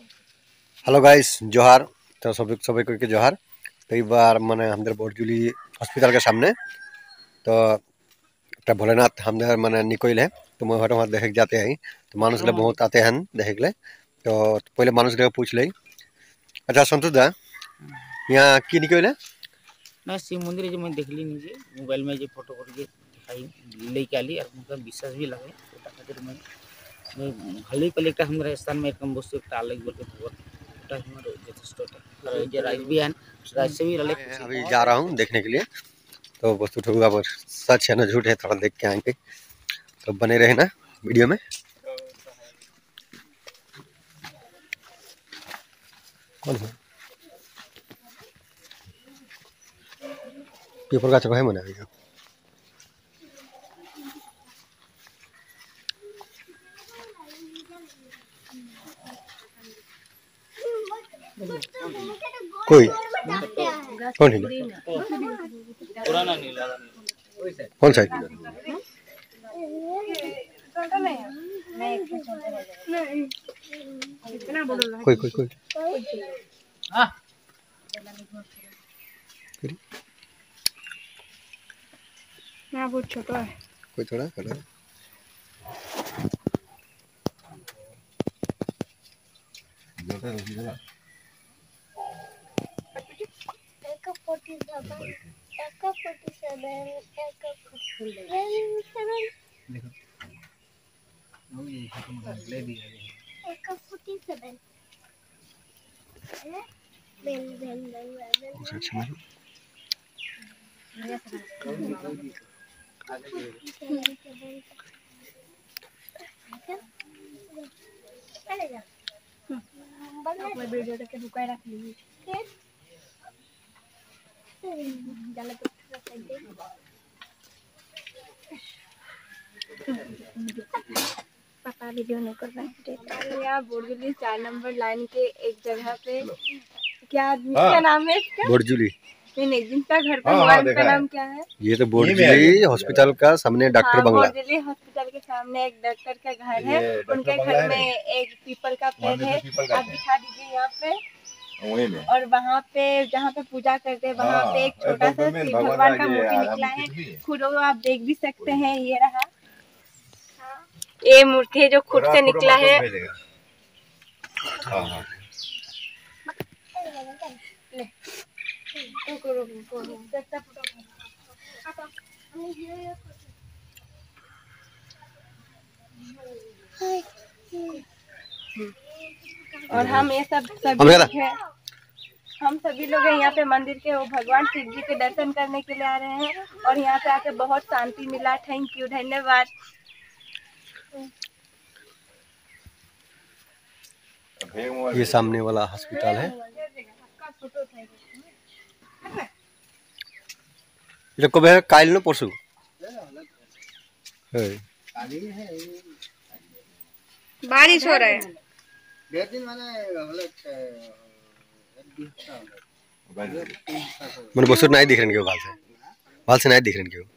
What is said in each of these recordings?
Hello guys जोहार। तो सभी को जोहार। तो एक बार मैंने हमदर बोरजुली हॉस्पिटल के सामने तो भोलेनाथ हमदर मैंने निकल है तो मैं वहाँ देखे जाते हैं। तो मानुष ले बहुत आते हैं देखे ले। तो पहले मानुष ले पूछ ले। अच्छा संतोष दा यहाँ की निकल है ना शिव मंदिर जो मैं देखली निजे मोबाइल में जो फोटो करके दिखाई लेके आली और उनका विश्वास भी लगे ओटा खातिर मैं भले पहले एक हमरा स्थान में कम वस्तु एक अलग बोल के भगवान ओटा हमर यथेष्ट और जे राइट भी है राइट से भी रले अभी जा रहा हूँ देखने के लिए। तो वस्तु ठोगा पर सच है ना झूठ है थोड़ा देख के आएंगे। तो बने रहे ना वीडियो में। कौन है पेपर का चलो है मना भैया। कोई कौन है पुराना नीला कौन सा कोई कोई कोई हां ना बहुत छोटा है कोई थोड़ा कलर वीडियो के रुकाई रख ली जाला तो पापा वीडियो नहीं कर रहे हैं। यहाँ बोरजुली 4 नंबर लाइन के एक जगह पे क्या नाम है इसका? बोरजुली नहीं जिनका घर पे हुआ उनका नाम क्या है? ये तो बोरजुली हॉस्पिटल का सामने डॉक्टर बंगला। बोरजुली हॉस्पिटल के सामने एक डॉक्टर का घर है। उनके घर में एक पीपल का पेड़ है। आप दिखा दीजिए यहाँ पे। और वहाँ पे जहाँ पे पूजा करते हैं वहाँ पे एक छोटा सा शिव भगवान का मूर्ति निकला है। खुद आप देख भी सकते हैं। ये रहा ये मूर्ति है जो खुद से निकला है। और हम ये सब सभी हैं। हम सभी लोग यहाँ पे मंदिर के वो भगवान शिव जी के दर्शन करने के लिए आ रहे हैं और यहाँ पे आके बहुत शांति मिला। थैंक यू, धन्यवाद। ये सामने वाला हॉस्पिटल है। ये कब है काल न परसों है बारिश हो रहा है। मैंने बस नहीं दिख रहे बाल से नहीं दिख रहे क्यों।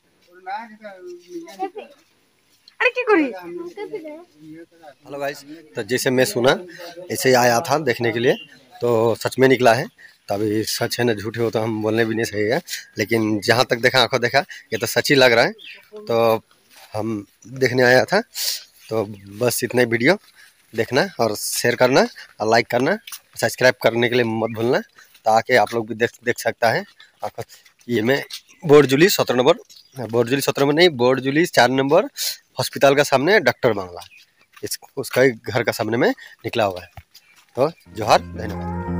अरे क्या करी? Hello guys. तो जैसे मैं सुना ऐसे ही आया था देखने के लिए। तो सच में निकला है। तो अभी सच है ना झूठ हो तो हम बोलने भी नहीं सही है। लेकिन जहाँ तक देखा आंखों देखा ये तो सच ही लग रहा है। तो हम देखने आया था। तो बस इतना ही वीडियो देखना और शेयर करना और लाइक करना सब्सक्राइब करने के लिए मत भूलना ताकि आप लोग भी देख सकता है। ये मैं बोरजुली 17 नंबर बोरजुली 17 नंबर नहीं बोरजुली 4 नंबर हॉस्पिटल का सामने डॉक्टर बंगला उसका घर का सामने में निकला हुआ है। तो जोहार, धन्यवाद।